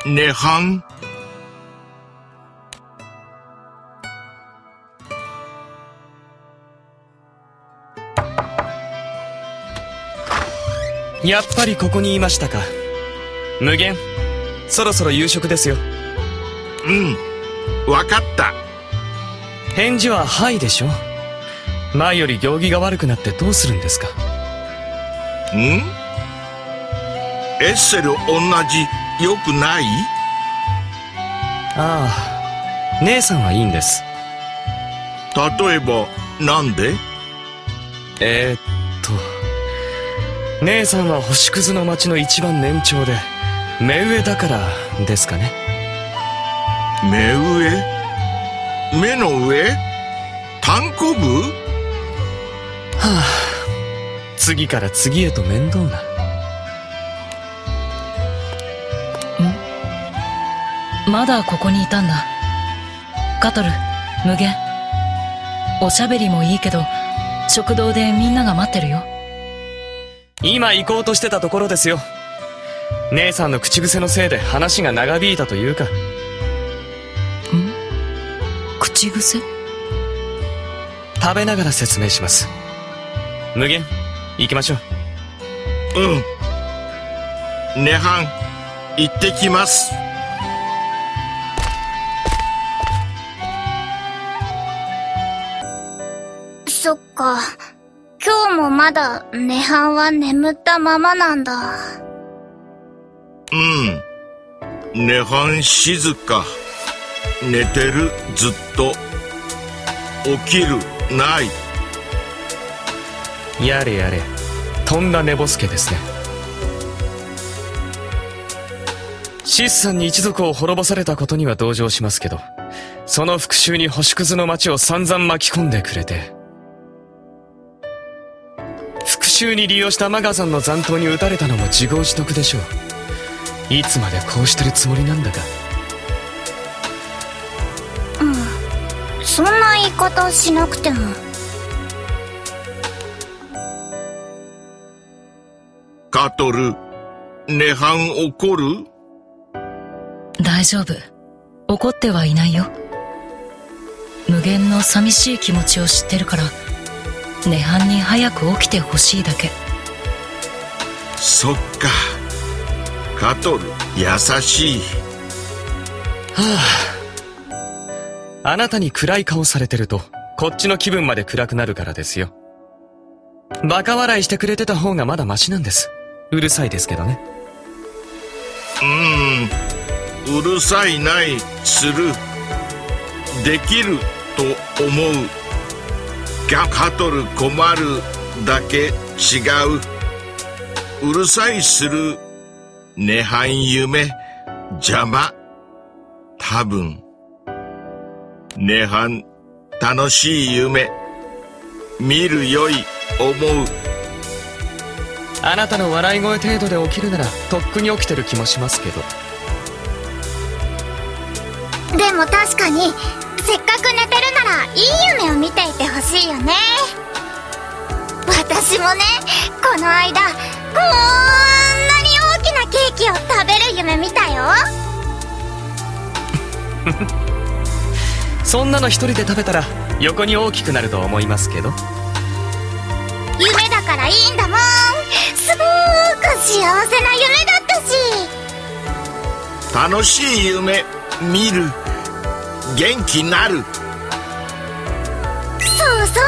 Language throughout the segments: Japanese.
涅槃。 やっぱりここにいましたか。無限、そろそろ夕食ですよ。 うん、わかった。 返事ははいでしょ。前より行儀が悪くなってどうするんですか。 ん？エッセル同じ良くない？ ああ、姉さんはいいんです。 例えばなんで？ 姉さんは星屑の町の一番年長で目上だからですかね。 目上？目の上？単行部？ はあ、次から次へと面倒な。 まだここにいたんだ。カトル、無限。おしゃべりもいいけど食堂でみんなが待ってるよ。 今行こうとしてたところですよ。姉さんの口癖のせいで話が長引いたというか。 口癖？ 食べながら説明します。無限、行きましょう。 うん。涅槃、行ってきます。 そっか。今日もまだ涅槃は眠ったままなんだ。 うん。涅槃静か。寝てる、ずっと。起きる、ない。 やれやれ、とんだ寝ぼすけですね。シスさんに一族を滅ぼされたことには同情しますけど、その復讐に星屑の町を散々巻き込んでくれて、復讐に利用したマガザンの残党に撃たれたのも自業自得でしょう。いつまでこうしてるつもりなんだか。 そんな言い方しなくても。 カトル、涅槃怒る？ 大丈夫。怒ってはいないよ。無限の寂しい気持ちを知ってるから涅槃に早く起きてほしいだけ。 そっか。カトル、優しい。 はあ、あなたに暗い顔されてるとこっちの気分まで暗くなるからですよ。バカ笑いしてくれてた方がまだマシなんです。うるさいですけどね。 うるさいないする。できると思う。カトル困るだけ違う。うるさいする。涅槃夢邪魔。多分。涅槃楽しい夢見るよい思う。 あなたの笑い声程度で起きるならとっくに起きてる気もしますけど。 でも確かにせっかく寝てるならいい夢を見ていてほしいよね。私もね、この間こんなに大きなケーキを食べる夢見たよ。 そんなの一人で食べたら横に大きくなると思いますけど。 夢だからいいんだもん。すごーく幸せな夢だったし。 楽しい夢見る。元気なる。 そうそう、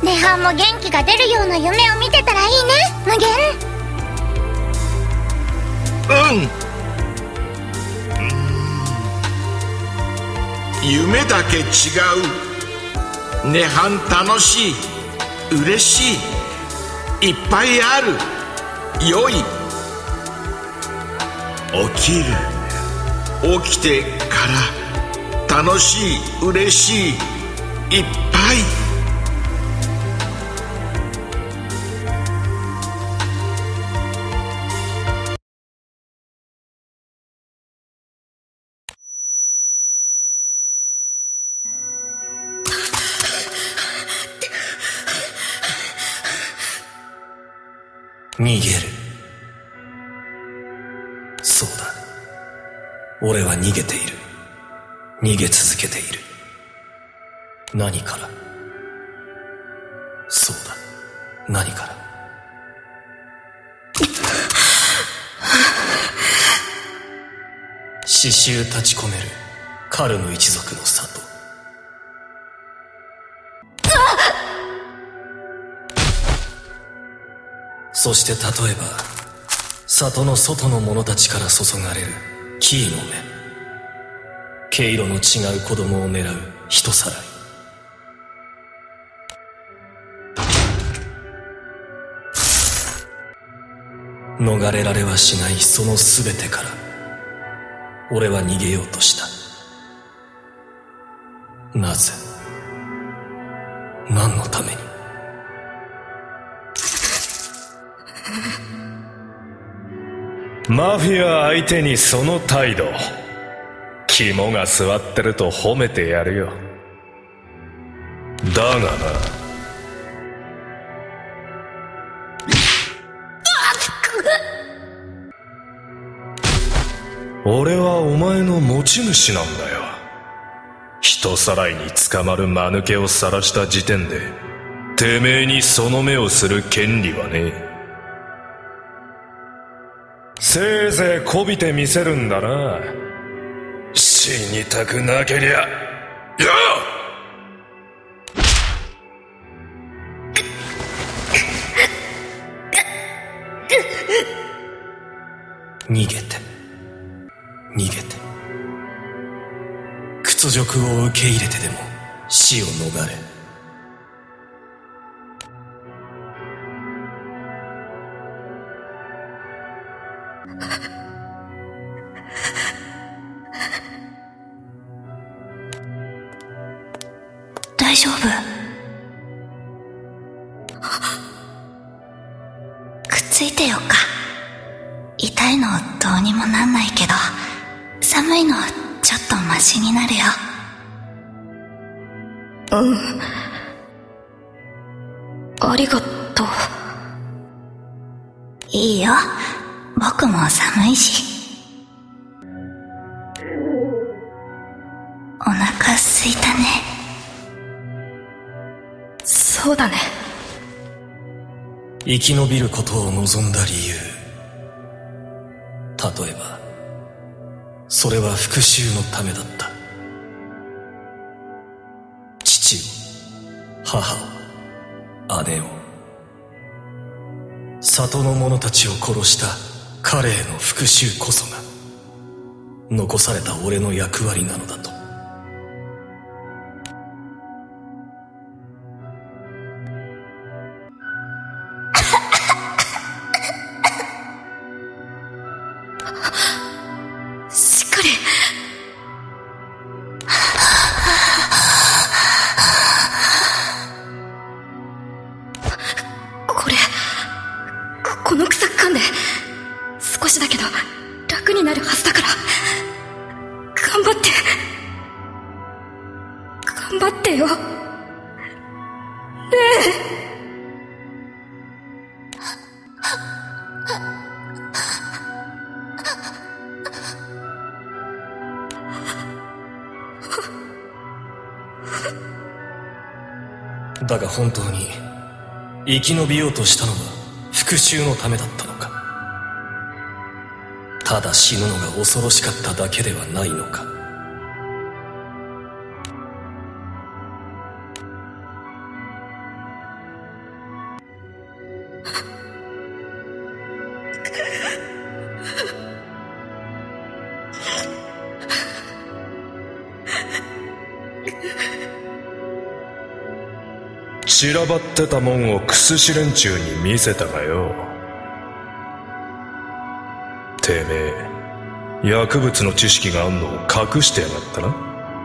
涅槃も元気が出るような夢を見てたらいいね、無限。 夢だけ違う。涅槃楽しい、嬉しい、いっぱいある、良い。起きる、起きてから楽しい、嬉しい、いっぱい。 逃げる。そうだ。 俺は逃げている。逃げ続けている。何から？そうだ、何から？刺繍立ち込めるカルム一族の里。そして例えば里の外の者たちから注がれるキーの目、毛色の違う子供を狙う人さらい。逃れられはしないその全てから俺は逃げようとした。なぜ？何のために？ マフィア相手にその態度、肝が据わってると褒めてやるよ。だがな、俺はお前の持ち主なんだよ。人さらいに捕まる間抜けを晒した時点でてめえにその目をする権利はねえ。せいぜいこびてみせるんだな。死にたくなけりゃよ。 逃げて逃げて屈辱を受け入れてでも死を逃れ。 大丈夫？くっついてよっか。痛いのどうにもなんないけど、寒いのちょっとマシになるよ。 ありがとう。 いいよ、僕も寒いし。お腹すいたね。 そうだね。 生き延びることを望んだ理由、例えばそれは復讐のためだった。父を、母を、姉を、里の者たちを殺した彼への復讐こそが残された俺の役割なのだと。 しっかり。この草噛んで少しだけど楽になるはずだから、頑張ってよねえ。 だが本当に生き延びようとしたのは復讐のためだったのか。ただ死ぬのが恐ろしかっただけではないのか。 散らばってたもんをクスシ連中に見せたがよ。てめえ薬物の知識があんのを隠してやがったな。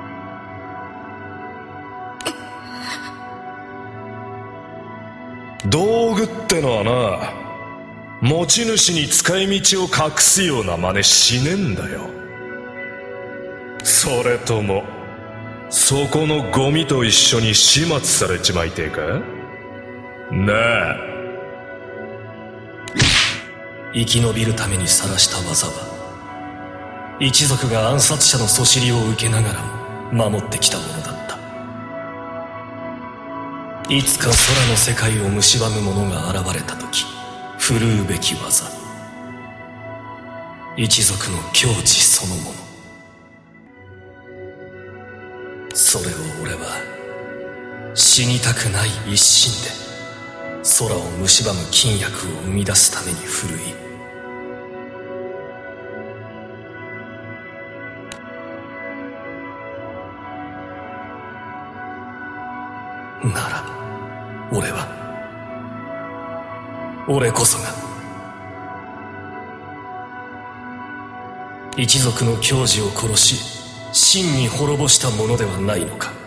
道具ってのはな、持ち主に使い道を隠すような真似しねえんだよ。それともそこのゴミと一緒に始末されちまいてえかなあ。 生き延びるために晒した技は一族が暗殺者のそしりを受けながらも守ってきたものだった。いつか空の世界を蝕む者が現れた時、振るうべき技、一族の矜持そのもの。それを俺は死にたくない一心で空を蝕む金薬を生み出すために振るい、なら俺こそが一族の矜持を殺し真に滅ぼしたものではないのか。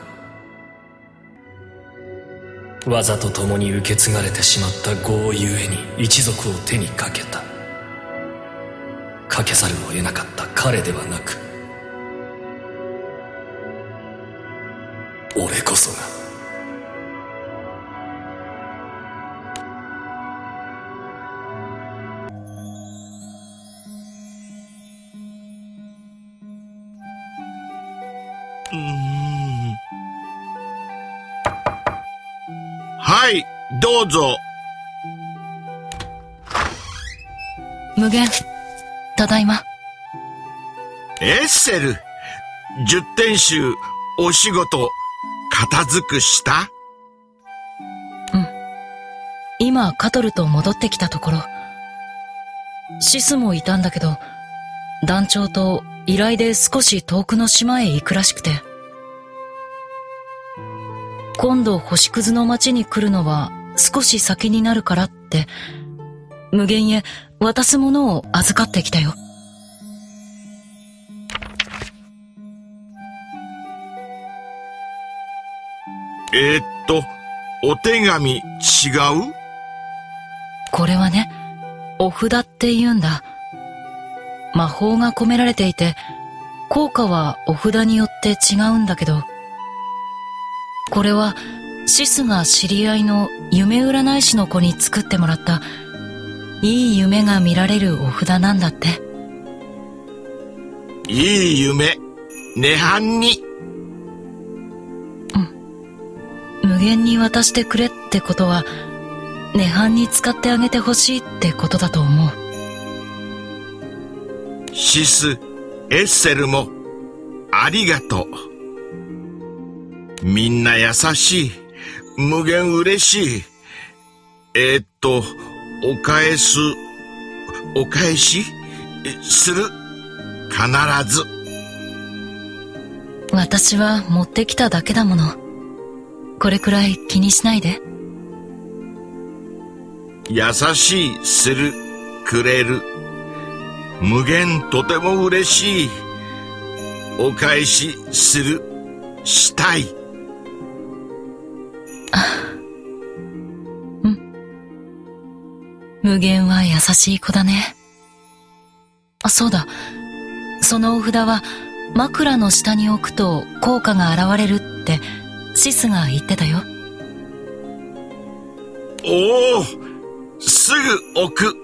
技と共に受け継がれてしまった業ゆえに一族を手にかけた。かけざるを得なかった彼ではなく、俺こそがはい、どうぞ。 無限、ただいま。 エッセル、十天衆お仕事片付くした？ うん。今カトルと戻ってきたところ。シスもいたんだけど、団長と依頼で少し遠くの島へ行くらしくて。今度星屑の町に来るのは少し先になるからって、無限へ渡すものを預かってきたよ。 お手紙違う？ これはね、お札って言うんだ。魔法が込められていて、効果はお札によって違うんだけど、これはシスが知り合いの夢占い師の子に作ってもらったいい夢が見られるお札なんだって。 いい夢、涅槃に。 うん。無限に渡してくれってことは、涅槃に使ってあげてほしいってことだと思う。 シス、エッセルもありがとう。みんな優しい。無限嬉しい。お返しする。必ず。 私は持ってきただけだもの。これくらい気にしないで。 優しいする、くれる。無限とても嬉しい。お返しする、したい。 うん。無限は優しい子だね。あ、そうだ。そのお札は枕の下に置くと効果が現れるってシスが言ってたよ。 おお、すぐ置く。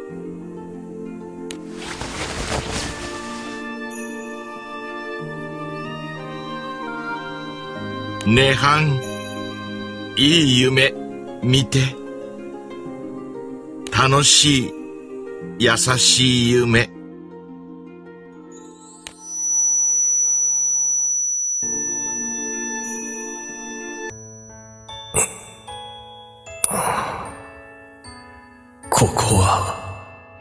涅槃、いい夢見て。楽しい、優しい夢。 ここは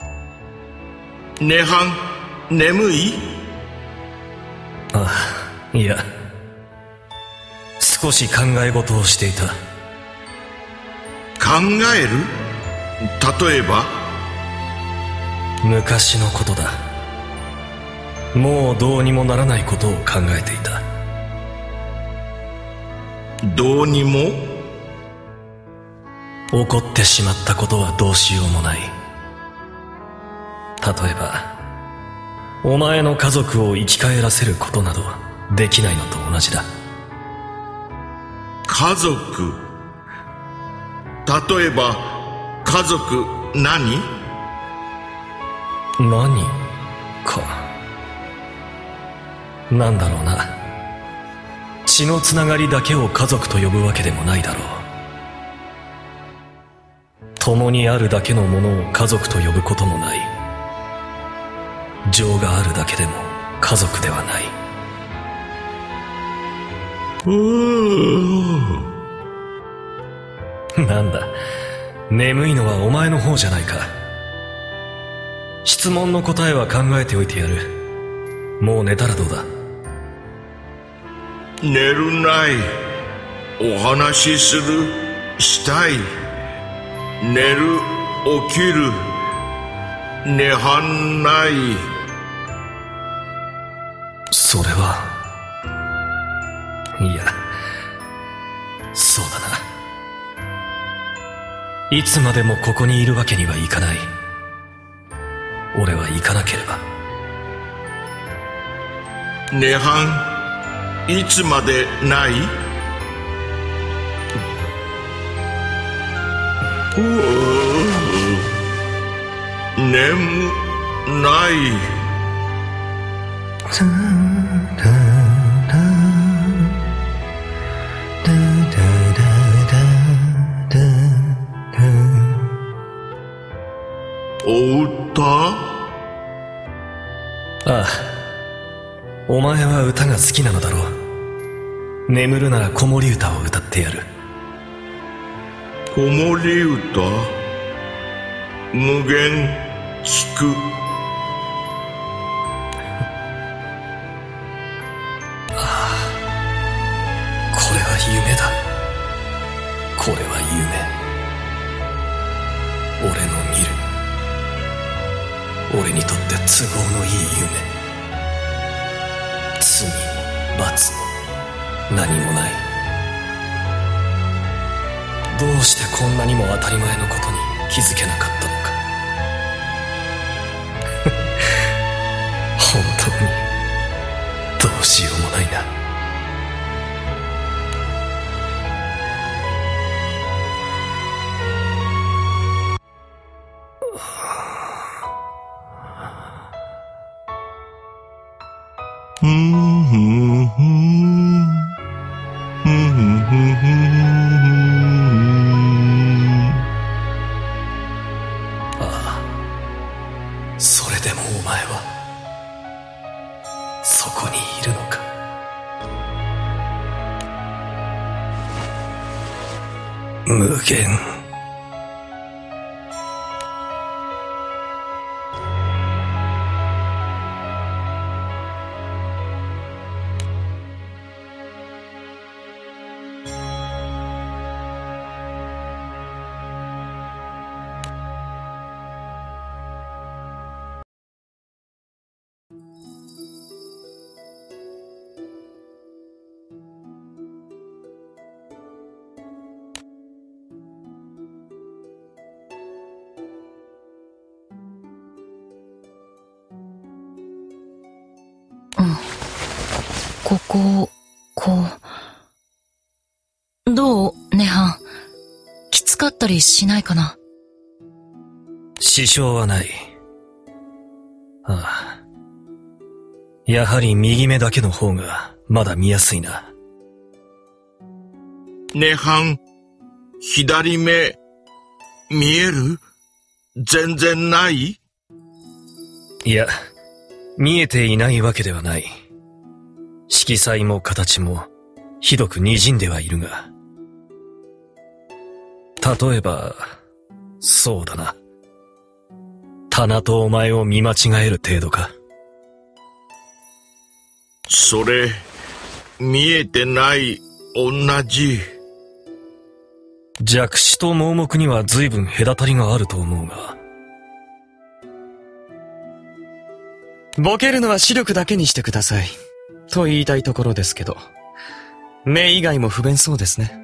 涅槃、眠い？ あ、いや、少し考え事をしていた。 考える？例えば？ 昔のことだ。もうどうにもならないことを考えていた。 どうにも？ 起こってしまったことはどうしようもない。例えば、お前の家族を生き返らせることなどできないのと同じだ。 家族。例えば、家族何？ 何か。 なんだろうな。血のつながりだけを家族と呼ぶわけでもないだろう。共にあるだけのものを家族と呼ぶこともない。情があるだけでも家族ではない。なんだ、眠いのはお前の方じゃないか。質問の答えは考えておいてやる。もう寝たらどうだ。 寝るない。お話しする。したい。寝る。起きる。寝はんない。 それは、いや、そうだな。いつまでもここにいるわけにはいかない。俺は行かなければ。 寝はんいつまでない？眠ない。お歌？ ああ、お前は歌が好きなのだろう。眠るなら子守歌を歌ってやる。 子守歌？無限聞く。 これは夢だ。これは夢。俺の見る。俺にとって都合のいい夢。罪も罰も何もない。どうしてこんなにも当たり前のことに気づけなかったのか。本当にどうしようもないな。それでもお前はそこにいるのか。無限。 ここ、どうネハン。きつかったりしないかな？ 支障はない。ああ。やはり右目だけの方がまだ見やすいな。 寝はん左目見える？全然ない？ いや、見えていないわけではない。色彩も形もひどく滲んではいるが。例えば、そうだな。棚とお前を見間違える程度か。 それ、見えてない、同じ。 弱視と盲目には随分隔たりがあると思うが。 ボケるのは視力だけにしてください。と言いたいところですけど。目以外も不便そうですね。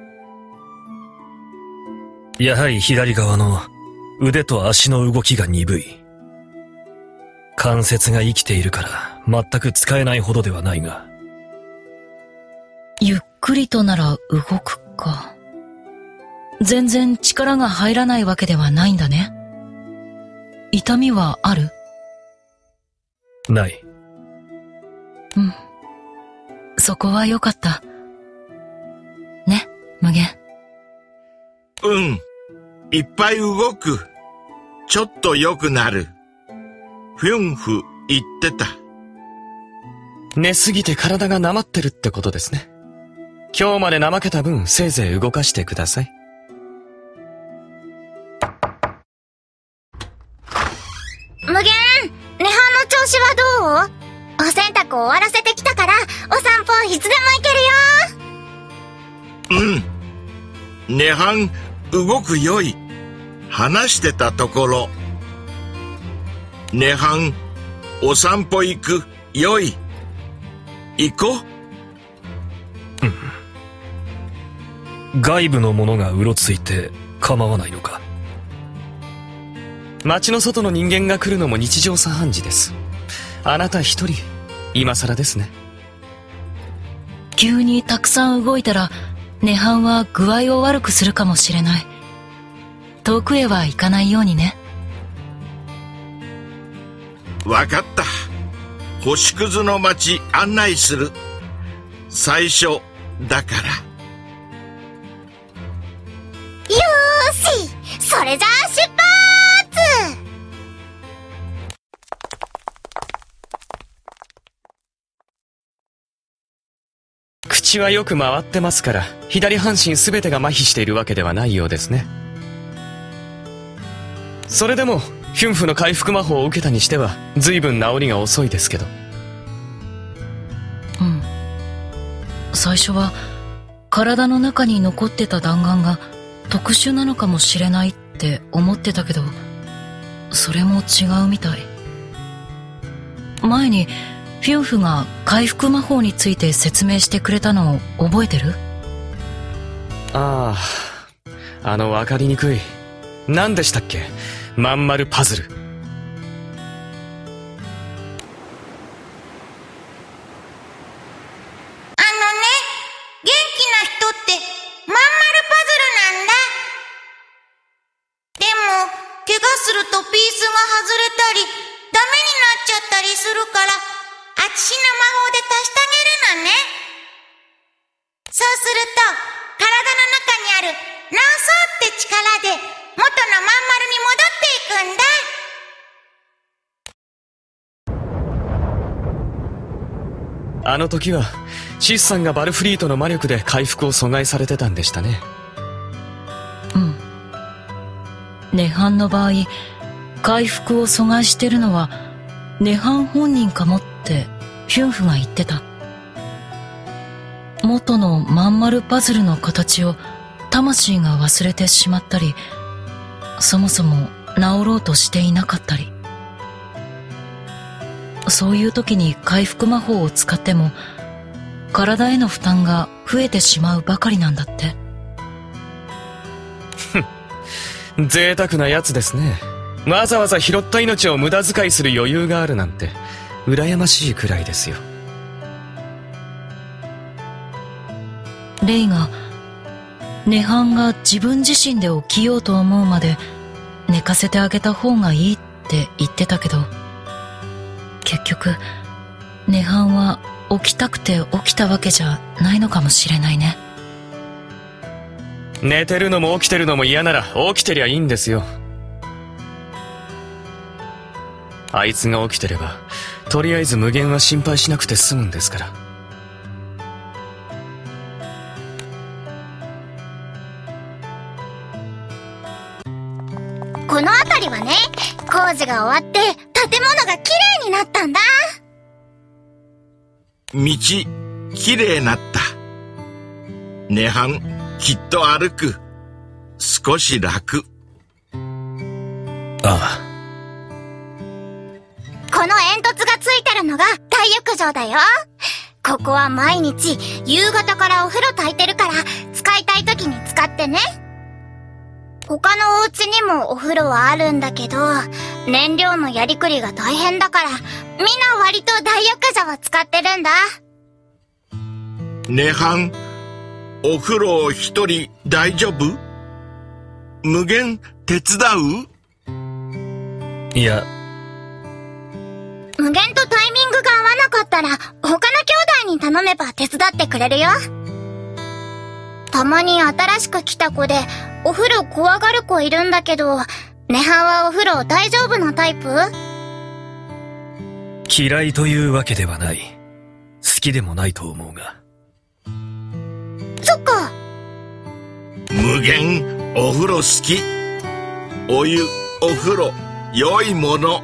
やはり左側の腕と足の動きが鈍い。関節が生きているから全く使えないほどではないが。 ゆっくりとなら動くか。全然力が入らないわけではないんだね。痛みはある？ ない。 そこは良かった。ね、無限。 うん。いっぱい動く。ちょっと良くなる。フュンフ言ってた。 寝すぎて体がなまってるってことですね。今日まで怠けた分、せいぜい動かしてください。 無限、涅槃の調子はどう？お洗濯終わらせてきたから、お散歩いつでも行けるよ。 うん。涅槃、動くよい。話してたところ。涅槃、お散歩行くよい。行こう。 外部の者がうろついて構わないのか。 街の外の人間が来るのも日常茶飯事です。あなた一人、今更ですね。 急にたくさん動いたら、涅槃は具合を悪くするかもしれない。遠くへは行かないようにね。 わかった。星屑の町案内する。最初だから。 よーし、それじゃあ出発！ 口はよく回ってますから、左半身すべてが麻痺しているわけではないようですね。それでも、ヒュンフの回復魔法を受けたにしては、随分治りが遅いですけど。 うん。最初は、体の中に残ってた弾丸が特殊なのかもしれないって思ってたけど、それも違うみたい。前に、フュンフが回復魔法について説明してくれたのを覚えてる？ ああ、わかりにくい。何でしたっけ？まん丸パズル。 元気な人ってまん丸パズルなんだ。でも、怪我するとピースが外れたり、ダメになっちゃったりするから、あちしの魔法で足してあげるのね。そうすると、体の中にある脳層って力で元のまん丸に戻っていくんだ。 あの時は、シスさんがバルフリートの魔力で回復を阻害されてたんでしたね。 うん。涅槃の場合、回復を阻害してるのは、涅槃本人かもってヒュンフが言ってた。元のまん丸パズルの形を魂が忘れてしまったり、そもそも治ろうとしていなかったり。そういう時に回復魔法を使っても、体への負担が増えてしまうばかりなんだって。 贅沢なやつですね。わざわざ拾った命を無駄遣いする余裕があるなんて、羨ましいくらいですよ。 レイが、涅槃が自分自身で起きようと思うまで寝かせてあげた方がいいって言ってたけど、結局、涅槃は起きたくて起きたわけじゃないのかもしれないね。 寝てるのも起きてるのも嫌なら起きてりゃいいんですよ。あいつが起きてれば、とりあえず無限は心配しなくて済むんですから。 この辺りはね、工事が終わって建物が綺麗になったんだ。 道、綺麗なった。涅槃、きっと歩く。少し楽。 ああ。 この煙突がついてるのが大浴場だよ。ここは毎日夕方からお風呂炊いてるから、使いたい時に使ってね。他のお家にもお風呂はあるんだけど、燃料のやりくりが大変だから、みんな割と大浴場を使ってるんだ。 涅槃、お風呂一人大丈夫？無限手伝う？ いや、 無限とタイミングが合わなかったら他の兄弟にに頼めば手伝ってくれるよ。たまに新しく来た子でお風呂怖がる子いるんだけど、ネハはお風呂大丈夫なタイプ？ 嫌いというわけではない。好きでもないと思うが。 そっか。 無限お風呂好き。お湯、お風呂、良いもの。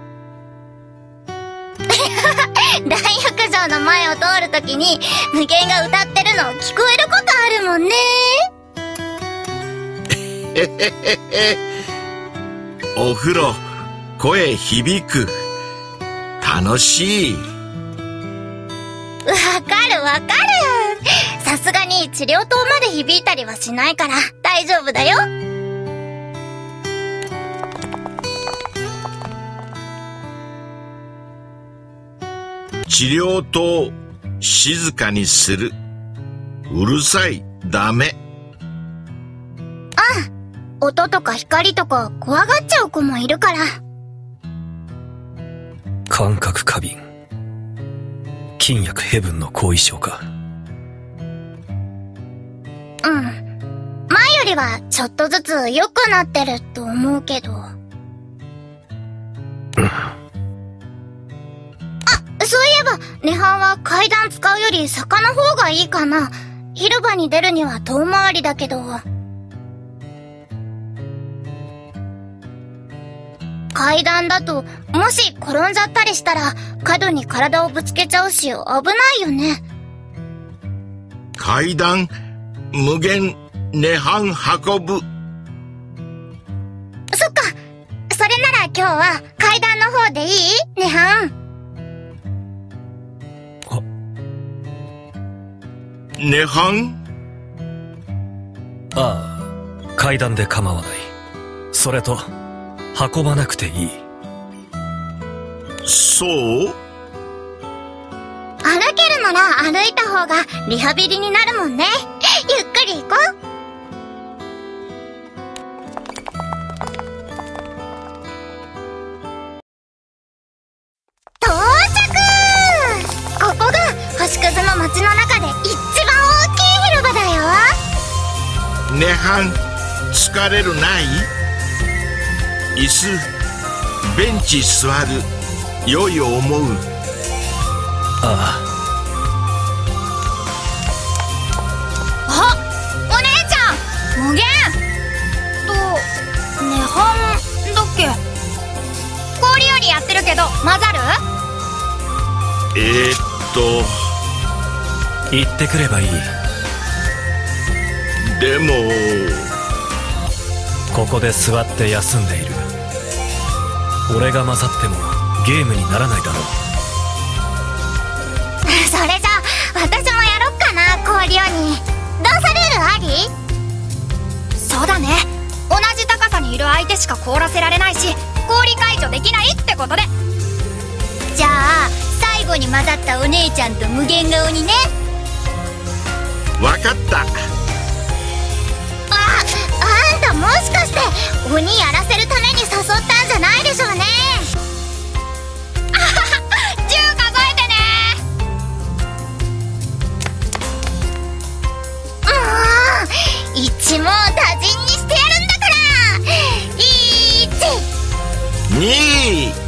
大浴場の前を通るときに無限が歌ってるの聞こえることあるもんね。 お風呂、声響く。楽しい。 わかるわかる。さすがに治療灯まで響いたりはしないから大丈夫だよ。 治療灯静かにする。うるさい、ダメ。 音とか光とか怖がっちゃう子もいるから。 感覚過敏。金薬ヘブンの後遺症か。 うん。前よりはちょっとずつ良くなってると思うけど。そういえば、ネハンは階段使うより坂の方がいいかな。広場に出るには遠回りだけど。階段だと、もし転んじゃったりしたら、角に体をぶつけちゃうし、危ないよね。 階段、無限、涅槃運ぶ。 そっか。それなら今日は階段の方でいい？涅槃。 涅槃？ ああ、階段で構わない。それと、運ばなくていい。 そう？ 歩けるなら歩いた方がリハビリになるもんね。ゆっくり行こう。到着！ここが星屑の街の中で一番大きい広場だよ。 涅槃、疲れるない？椅子、ベンチ座る。良い思う。 ああ、お姉ちゃん、無限涅槃だっけ？氷よりやってるけど混ざる？ 言ってくればいい。 でもここで座って休んでいる。俺が混ざってもゲームにならないだろう。 それじゃあ私もやろっかな。氷よに動作ルールあり？ そうだね。同じ高さにいる相手しか凍らせられないし、氷解除できないってことで。じゃあ最後に混ざったお姉ちゃんと無限顔にね。 わかった。 あんたもしかして鬼やらせるために誘ったんじゃないでしょうね。 あはは、10数えてね。 一網打尽にしてやるんだから。1、 2、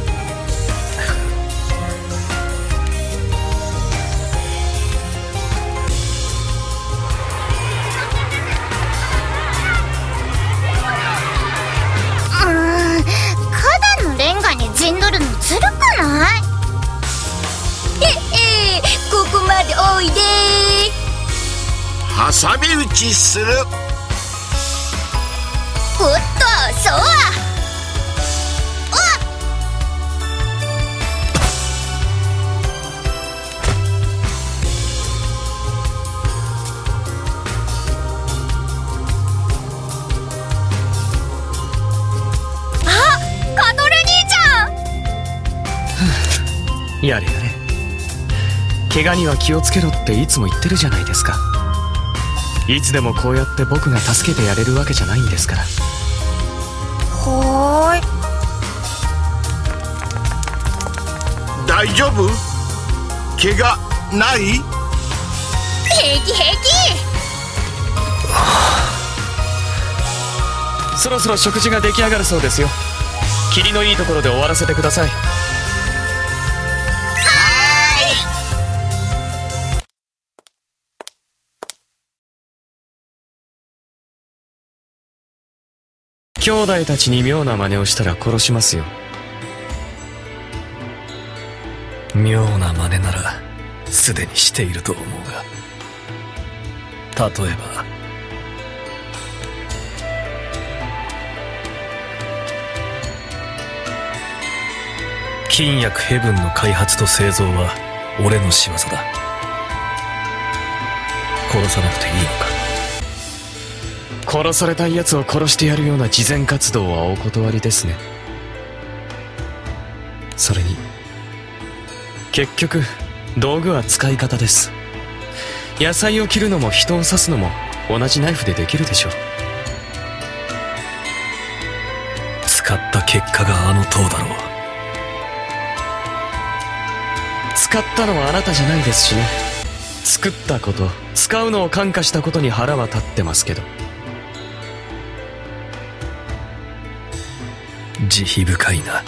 花壇のレンガに陣取るのずるくない？ ここまでおいで。 挟み撃ちする。 おっと、そうは。カトル兄ちゃん。 やれやれ。怪我には気をつけろっていつも言ってるじゃないですか。いつでもこうやって僕が助けてやれるわけじゃないんですから。 はーい。 大丈夫？怪我ない？ 平気平気。 そろそろ食事が出来上がるそうですよ。霧のいいところで終わらせてください。兄弟たちに妙な真似をしたら殺しますよ。 妙な真似ならすでにしていると思うが、例えば金薬ヘブンの開発と製造は俺の仕業だ。殺さなくていいのか。 殺されたい奴を殺してやるような慈善活動はお断りですね。それに結局道具は使い方です。野菜を切るのも人を刺すのも同じナイフでできるでしょう。 使った結果があの塔だろう。 使ったのはあなたじゃないですしね。作ったこと、使うのを感化したことに腹は立ってますけど。 慈悲深いな。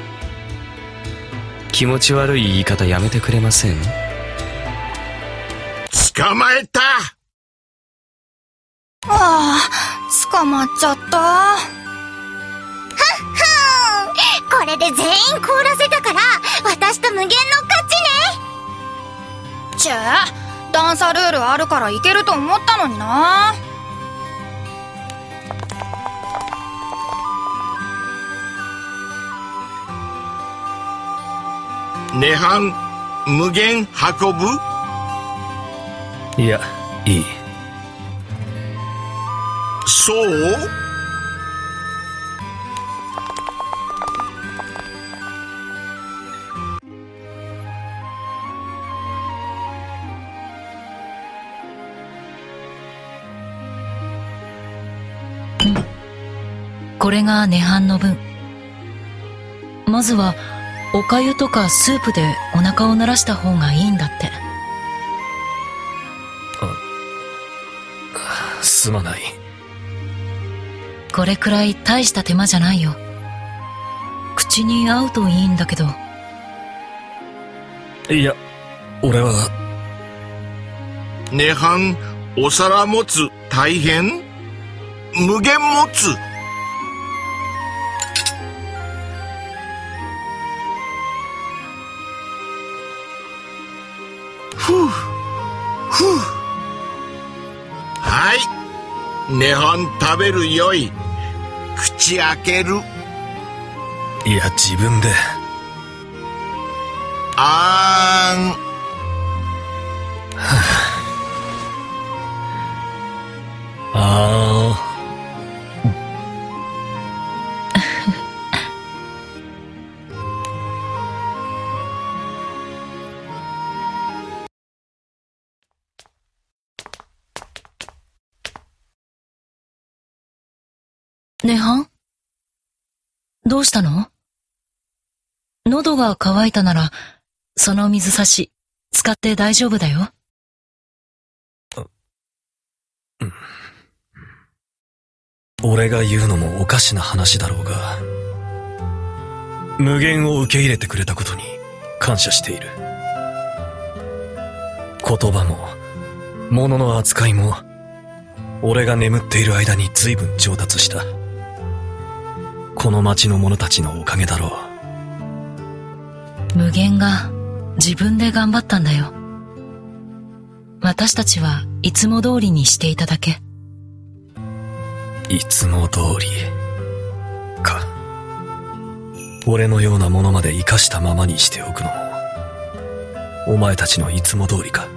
気持ち悪い言い方やめてくれません？ 捕まえた。 ああ、捕まっちゃった。 はっはーん。これで全員凍らせたから私と無限の勝ちね。 ちぇ、段差ルールあるからいけると思ったのにな。 涅槃無限運ぶ？ いや、いい。 そう？ これが涅槃の分。まずはお粥とかスープでお腹を慣らした方がいいんだって。 すまない。 これくらい大した手間じゃないよ。口に合うといいんだけど。 いや、俺は。 涅槃お皿持つ大変？無限持つ？はい。涅槃食べるよい。口開ける。 いや、自分で。 あーん。 あー。 涅槃？どうしたの？喉が渇いたなら、その水差し、使って大丈夫だよ。 俺が言うのもおかしな話だろうが、無限を受け入れてくれたことに感謝している。言葉も、物の扱いも、俺が眠っている間に随分上達した。この町の者たちのおかげだろ無限が自分で頑張ったんだよ。私たちはいつも通りにしていただけ。 いつも通りか。俺のようなものまで生かしたままにしておくのもお前たちのいつも通りか。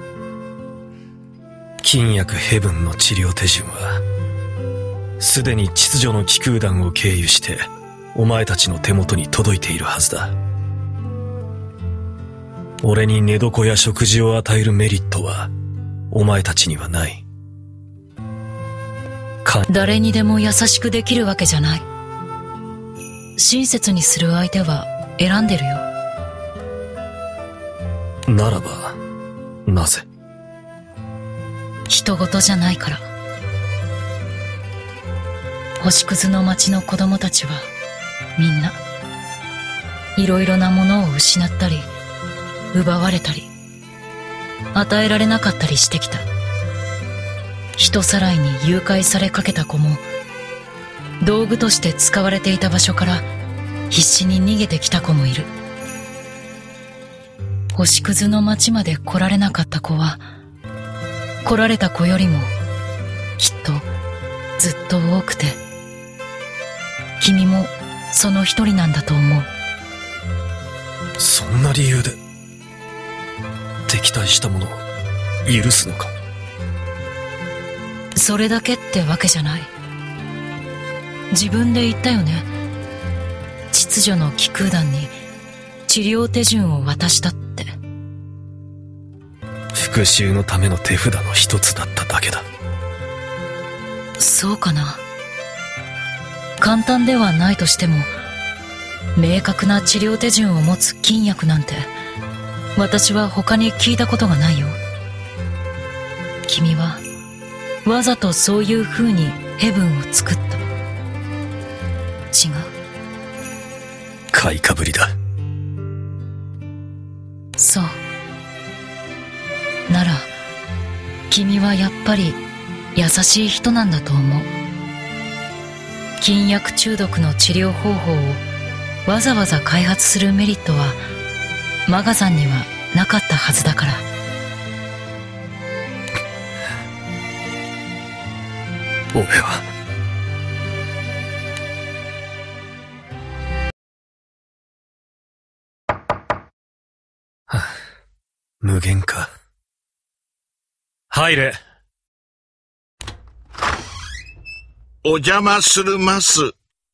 金薬ヘブンの治療手順はすでに秩序の気空団を経由してお前たちの手元に届いているはずだ。俺に寝床や食事を与えるメリットはお前たちにはない。 誰にでも優しくできるわけじゃない。親切にする相手は選んでるよ。 ならばなぜ？ 人事じゃないから。星屑の町の子供たちはみんないろいろなものを失ったり奪われたり与えられなかったりしてきた。人さらいに誘拐されかけた子も道具として使われていた場所から必死に逃げてきた子もいる。星屑の町まで来られなかった子は来られた子よりもきっとずっと多くて、君もその一人なんだと思う。 そんな理由で敵対した者を許すのか？ それだけってわけじゃない。自分で言ったよね。秩序の気空団に治療手順を渡したって。 復讐のための手札の一つだっただけだ。 そうかな。簡単ではないとしても明確な治療手順を持つ禁薬なんて私は他に聞いたことがないよ。君はわざとそういう風にヘブンを作った。違う？ 買いかぶりだ。 そうなら君はやっぱり優しい人なんだと思う。禁薬中毒の治療方法をわざわざ開発するメリットはマガザンにはなかったはずだから。 俺は無限か。入れ。 お邪魔するます。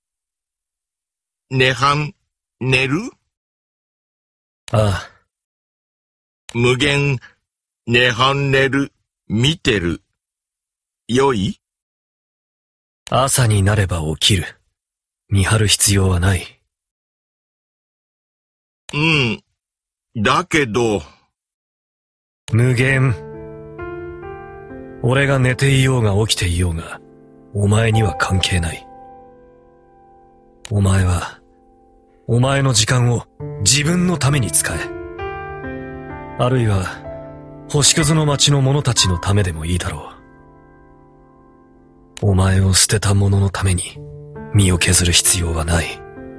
涅槃、寝る？ ああ。 無限、涅槃寝る、見てる。よい？ 朝になれば起きる。見張る必要はない。 うん。だけど。 無限。俺が寝ていようが起きていようが、お前には関係ない。お前は、お前の時間を自分のために使え。あるいは、星屑の町の者たちのためでもいいだろう。お前を捨てた者のために身を削る必要はない。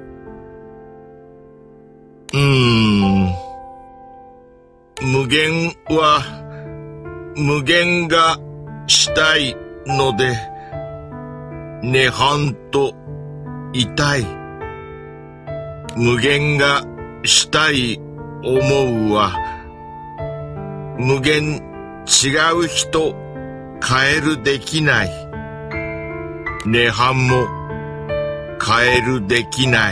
無限は無限がしたいので涅槃といたい。無限がしたい思うは無限違う人変えるできない。涅槃も変えるできない。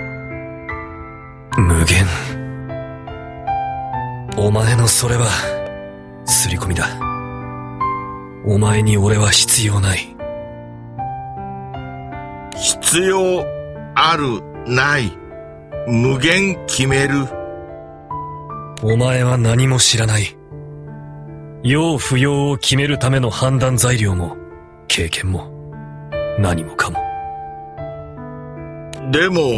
無限。お前のそれは刷り込みだ。お前に俺は必要ない。 必要あるない無限決める。 お前は何も知らない。要不要を決めるための判断材料も経験も何もかも。 でも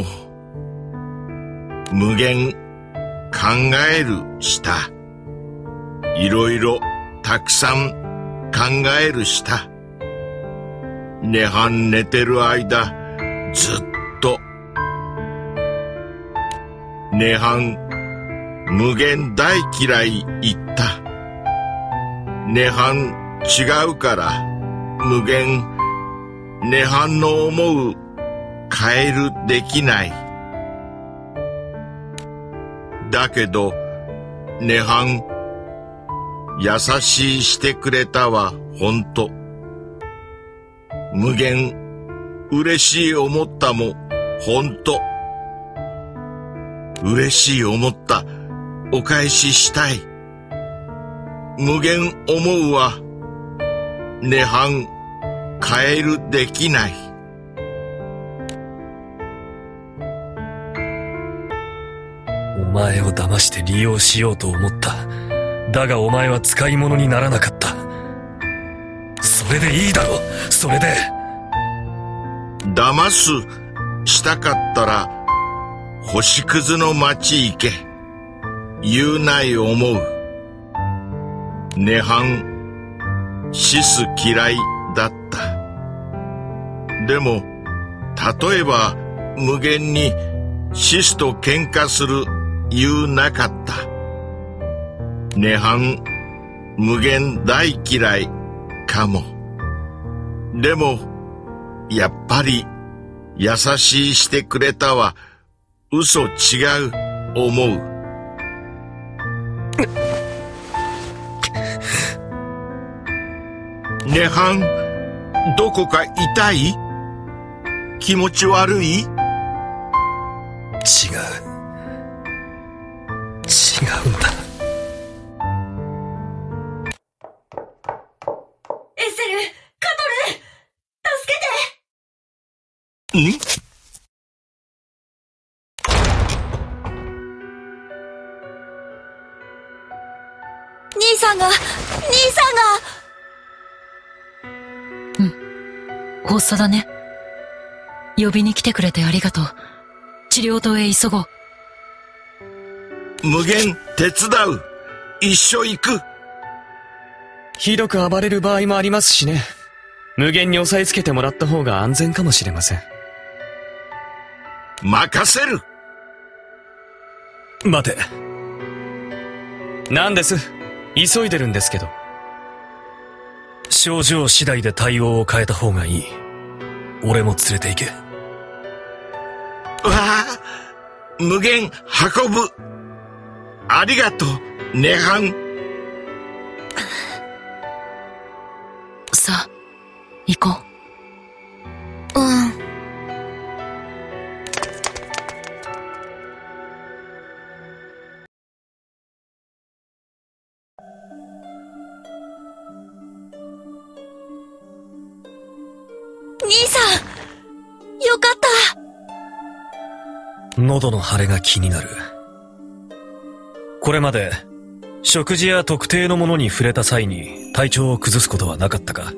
無限考えるした。いろいろたくさん考えるした。涅槃寝てる間ずっと。涅槃無限大嫌い言った。涅槃違うから無限涅槃の思う変えるできない。だけど涅槃優しいしてくれたわほんと。無限嬉しい思ったもほんと。嬉しい思ったお返ししたい。無限思うは涅槃変えるできない。 お前を騙して利用しようと思った。だがお前は使い物にならなかった。 それでいいだろ、それで。 騙すしたかったら星屑の町行け言うない思う。涅槃シス嫌いだった。でも例えば無限にシスと喧嘩する言うなかった。涅槃無限大嫌いかも。でもやっぱり優しいしてくれたは嘘違う思う。涅槃どこか痛い？気持ち悪い？ 違うんだ。 エッセル、カトル、助けて。 ん？ 兄さんが発作だね。呼びに来てくれてありがとう。治療棟へ急ごう。 無限手伝う。一緒行く。 ひどく暴れる場合もありますしね。無限に押さえつけてもらった方が安全かもしれません。 任せる。 待て。 なんです？急いでるんですけど。 症状次第で対応を変えた方がいい。俺も連れて行け。 わあ、無限運ぶ。ありがとう、涅槃。 さあ、行こう。 兄さん、よかった。 喉の腫れが気になる。これまで食事や特定のものに触れた際に体調を崩すことはなかったか？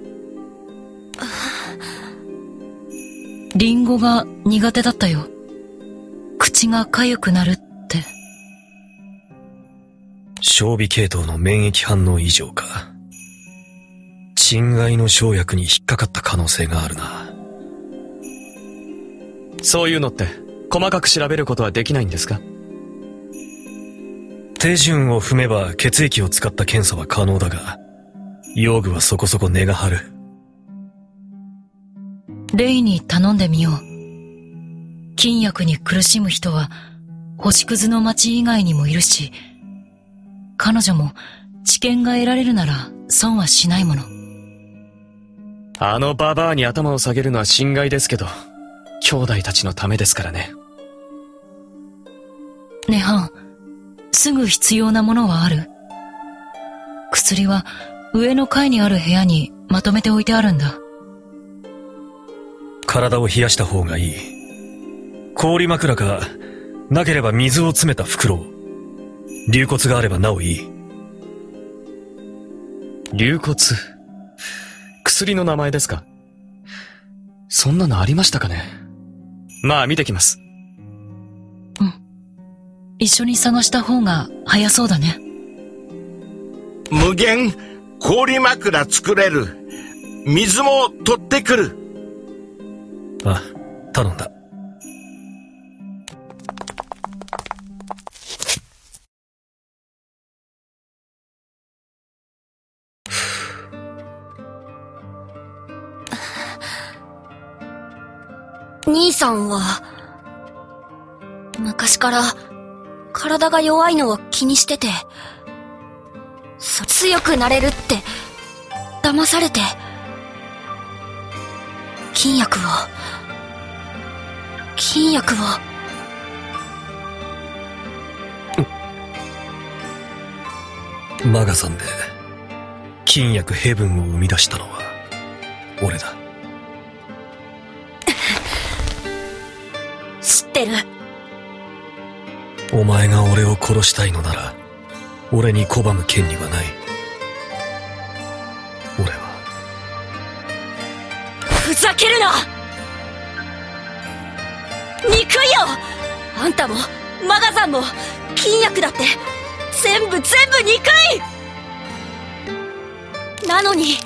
リンゴが苦手だったよ。口が痒くなるって。 小微系統の免疫反応異常か。侵害の生薬に引っかかった可能性があるな。 そういうのって細かく調べることはできないんですか？ 手順を踏めば血液を使った検査は可能だが、用具はそこそこ値が張る。 レイに頼んでみよう。禁薬に苦しむ人は星屑の町以外にもいるし、彼女も知見が得られるなら損はしないもの。 あのババアに頭を下げるのは心外ですけど、兄弟たちのためですからね。 涅槃、すぐ必要なものはある？薬は上の階にある部屋にまとめておいてあるんだ。 体を冷やした方がいい。氷枕か、なければ水を詰めた袋。流骨があればなおいい。 流骨？薬の名前ですか？そんなのありましたかね。まあ見てきます。 一緒に探した方が早そうだね。 無限氷枕作れる。水も取ってくる。 あ、頼んだ。 兄さんは、昔から体が弱いのを気にしてて、強くなれるって騙されて、禁薬をマガサンで禁薬ヘブンを生み出したのは俺だ。 知ってる。 お前が俺を殺したいのなら俺に拒む権利はない。俺はかけるな。憎いよ。あんたもマガザンも金薬だって全部憎い。なのになんで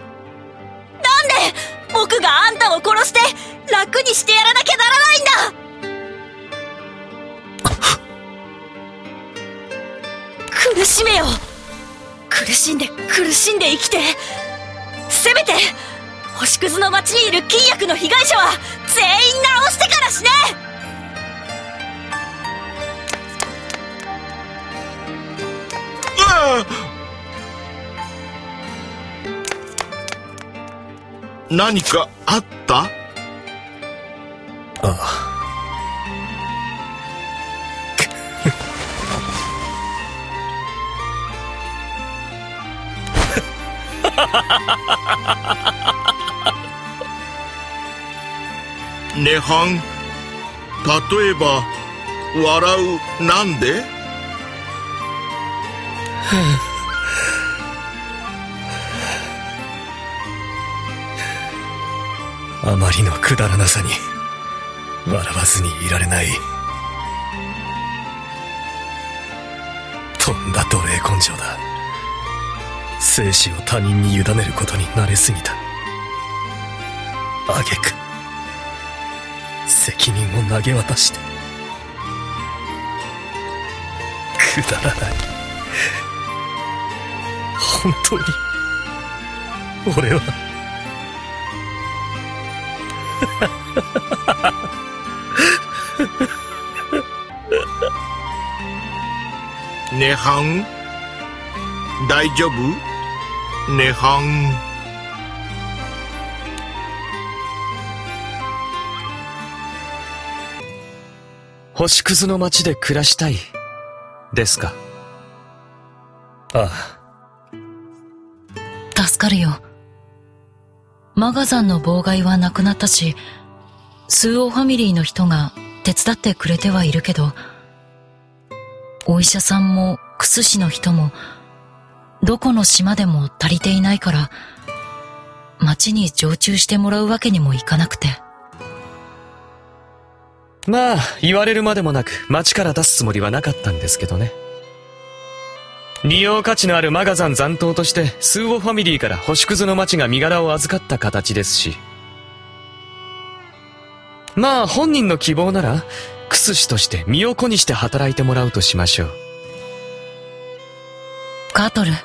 僕があんたを殺して楽にしてやらなきゃならないんだ。苦しめよ。苦しんで生きて、せめて星屑の町にいる金薬の被害者は全員治してから死ね。 何かあった？ ああ。 涅槃、例えば笑うなんで？ あまりのくだらなさに笑わずにいられない。とんだ奴隷根性だ。生死を他人に委ねることに慣れすぎた。挙句責任を投げ渡して。くだらない。本当に俺は涅槃、大丈夫？涅槃。 星屑の町で暮らしたいですか？ ああ。助かるよ。マガザンの妨害はなくなったし、スーオファミリーの人が手伝ってくれてはいるけど、お医者さんもクス市の人もどこの島でも足りていないから、町に常駐してもらうわけにもいかなくて。 まあ言われるまでもなく町から出すつもりはなかったんですけどね。利用価値のあるマガザン残党としてスーオファミリーから星屑の町が身柄を預かった形ですし、まあ本人の希望ならクス氏として身を粉にして働いてもらうとしましょう。 カートル、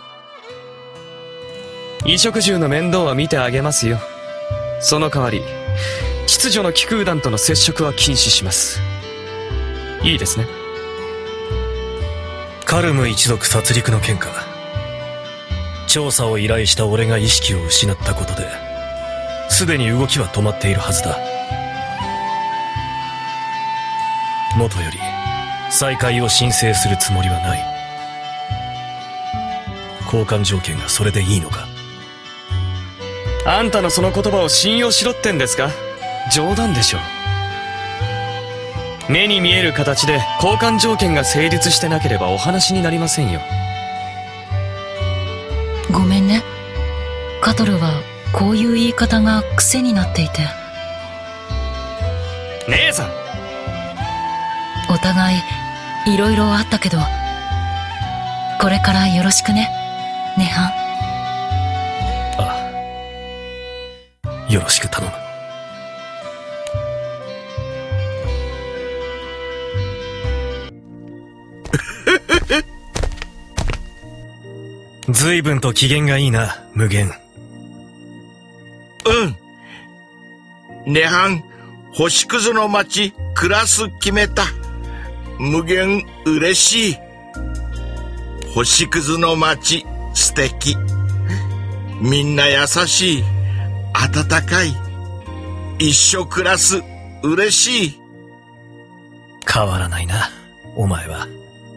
衣食住の面倒は見てあげますよ。その代わり秩序の気空団との接触は禁止します。いいですね。 カルム一族殺戮の件か。調査を依頼した俺が意識を失ったことで、すでに動きは止まっているはずだ。もとより再開を申請するつもりはない。交換条件がそれでいいのか？ あんたのその言葉を信用しろってんですか？冗談でしょう。目に見える形で交換条件が成立してなければお話になりませんよ。 ごめんね。カトルはこういう言い方が癖になっていて。 姉さん、 お互いいろいろあったけど、これからよろしくね、涅槃。 ああ、よろしく頼む。随分と機嫌がいいな、無限。 涅槃、星屑の町暮らす決めた。無限嬉しい。星屑の町素敵。みんな優しい、温かい。一緒暮らす嬉しい。 変わらないな、お前は。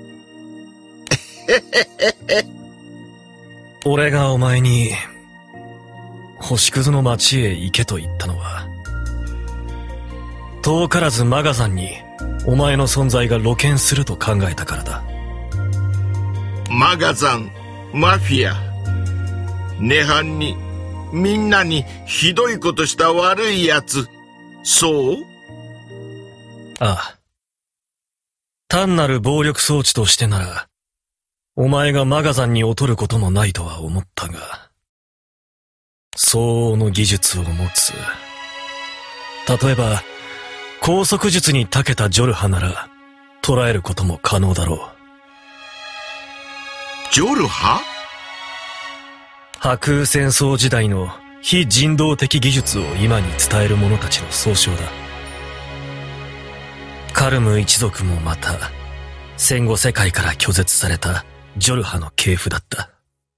俺がお前に星屑の町へ行けと言ったのは、遠からずマガザンにお前の存在が露見すると考えたからだ。 マガザン、マフィア、涅槃にみんなにひどいことした悪いやつ、そう？ ああ。単なる暴力装置としてなら、お前がマガザンに劣ることもないとは思ったが、相応の技術を持つ。例えば、拘束術に長けたジョルハなら、捕らえることも可能だろう。 ジョルハ？ 破空戦争時代の非人道的技術を今に伝える者たちの総称だ。カルム一族もまた、戦後世界から拒絶されたジョルハの系譜だった。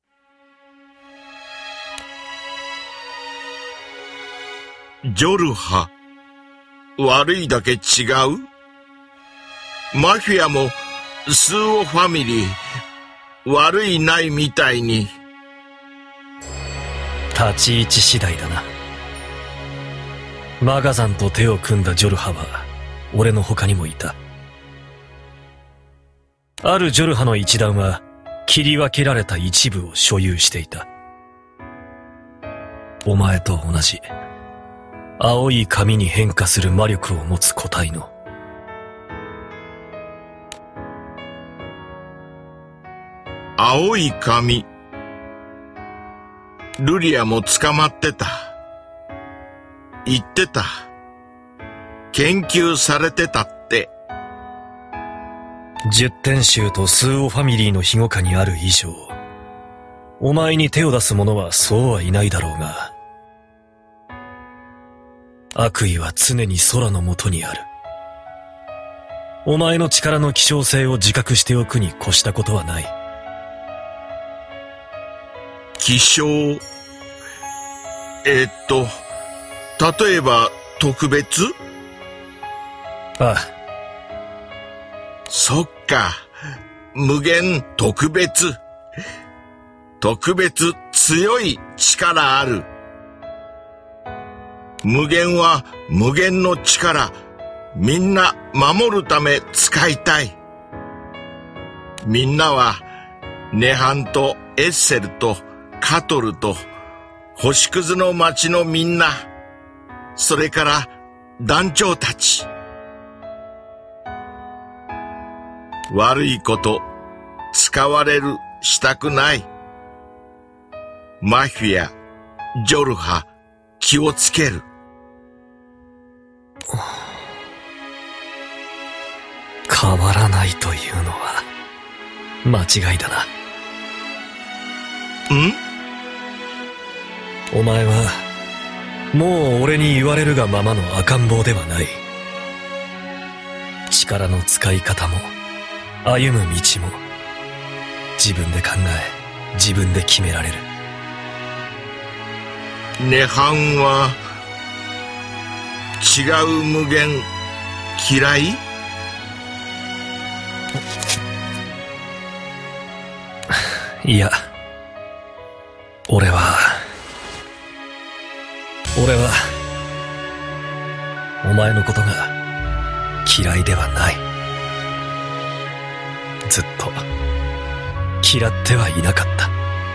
ジョルハ、悪いだけ違う？マフィアもスーオファミリー、悪いないみたいに。 立ち位置次第だな。マガザンと手を組んだジョルハは、俺の他にもいた。あるジョルハの一団は、切り分けられた一部を所有していた。お前と同じ、青い髪に変化する魔力を持つ個体の。 青い髪。ルリアも捕まってた。言ってた。研究されてたって。 十天衆とスーオファミリーの庇護下にある以上、お前に手を出す者はそうはいないだろうが、悪意は常に空の下にある。お前の力の希少性を自覚しておくに越したことはない。 希少。例えば特別？ ああ。 そっか。無限特別。特別強い力ある。無限は無限の力。みんな守るため使いたい。みんなはネハンとエッセルとカトルと星屑の町のみんな、それから団長たち。悪いこと、使われる、したくない。マフィア、ジョルハ、気をつける。 変わらないというのは、間違いだな。お前は、もう俺に言われるがままの赤ん坊ではない。力の使い方も、歩む道も、自分で考え、自分で決められる。 ネハンは、違う無限、嫌い？ いや、俺は、お前のことが嫌いではない。ずっと嫌ってはいなかった。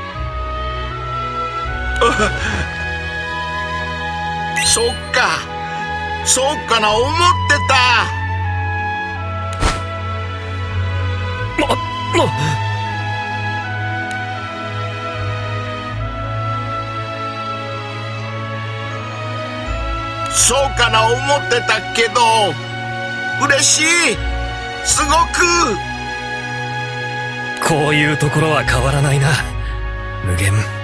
そっか、そうかな、思ってた。そうかな、思ってたけど、嬉しい、すごく。 こういうところは変わらないな、無限。